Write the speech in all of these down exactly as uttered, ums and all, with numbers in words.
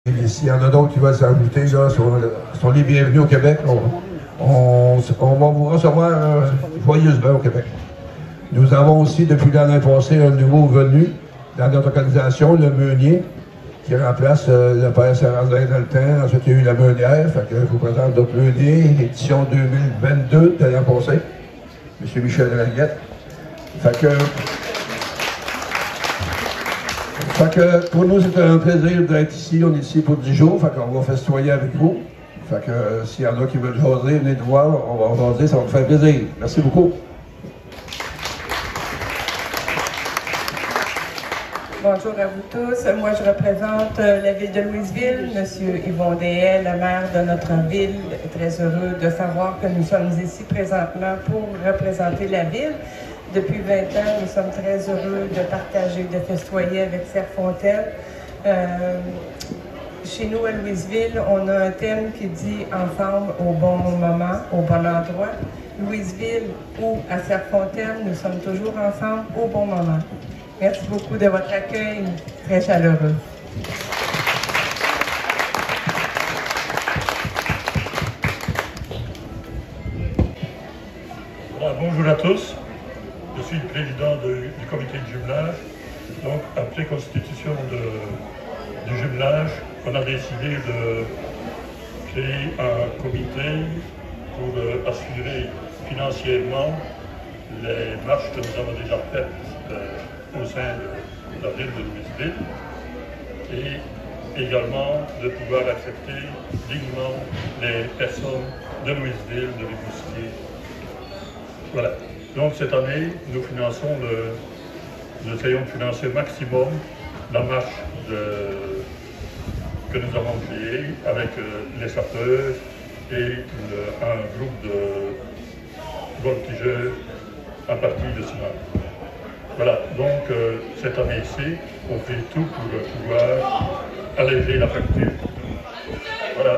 S'il y en a d'autres qui veulent s'ajouter, là, sont, sont les bienvenus au Québec. On, on, on va vous recevoir euh, joyeusement au Québec. Nous avons aussi, depuis l'année passée, un nouveau venu dans notre organisation, le meunier, qui remplace euh, le père Sarandin dans le temps. Ensuite, il y a eu la meunière. Fait que je vous présente notre meunier, édition deux mille vingt-deux de l'an passé, M. Michel Raguette. Fait que... Fait que pour nous, c'est un plaisir d'être ici. On est ici pour dix jours. Fait qu'on va festoyer avec vous. Fait que euh, s'il y en a qui veulent jaser, venez nous voir. On va jaser, ça va nous faire plaisir. Merci beaucoup. Bonjour à vous tous. Moi, je représente la ville de Louisville. Monsieur Yvon Déhay, le maire de notre ville, est très heureux de savoir que nous sommes ici présentement pour représenter la ville. Depuis vingt ans, nous sommes très heureux de partager, de festoyer avec Serre-Fontaine. Euh, chez nous, à Louisville, on a un thème qui dit « Ensemble au bon moment, au bon endroit ». Louisville ou à Serre-Fontaine, nous sommes toujours ensemble au bon moment. Merci beaucoup de votre accueil, très chaleureux. Voilà, bonjour à tous. Je suis le président de, du comité de jumelage. Donc, après constitution de, du jumelage, on a décidé de créer un comité pour euh, assurer financièrement les marches que nous avons déjà faites euh, au sein de la ville de Louisville et également de pouvoir accepter dignement les personnes de Louisville, de Rimouski. Voilà. Donc cette année, nous finançons le, nous essayons de financer au maximum la marche de, que nous avons créée avec euh, les sapeurs et le, un groupe de voltigeurs à partir de Simon. Voilà, donc euh, cette année-ci, on fait tout pour euh, pouvoir alléger la facture. Voilà.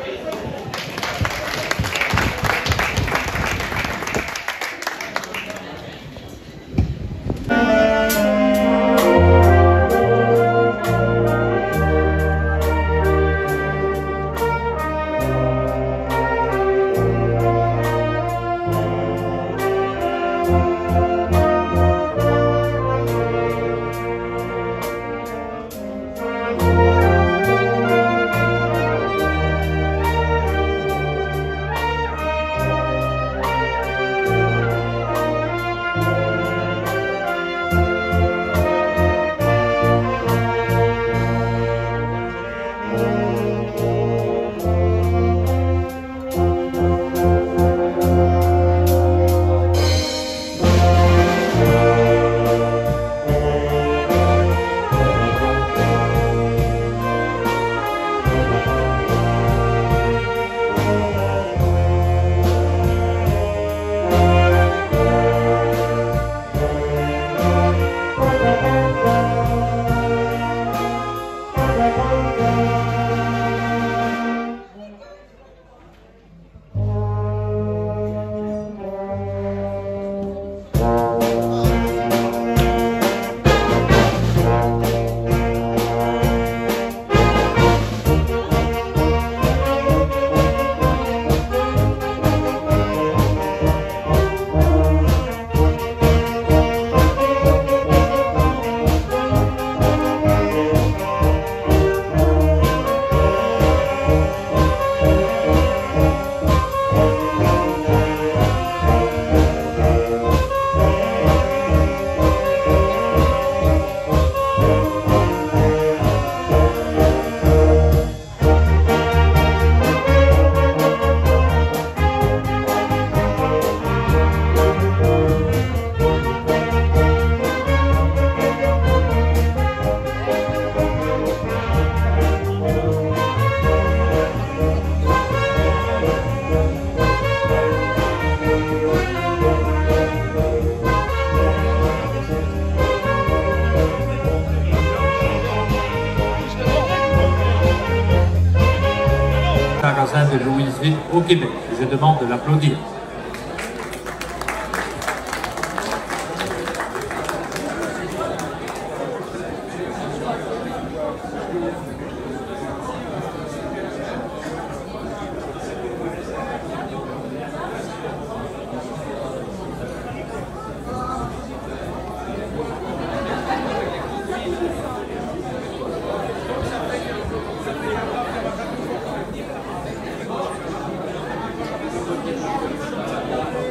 De Louisville au Québec. Je demande de l'applaudir.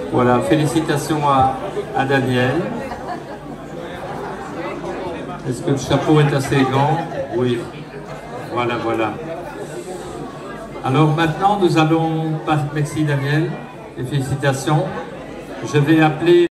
Voilà, félicitations à, à Daniel. Est-ce que le chapeau est assez grand? Oui. Voilà, voilà. Alors maintenant, nous allons... Merci Daniel, et félicitations. Je vais appeler...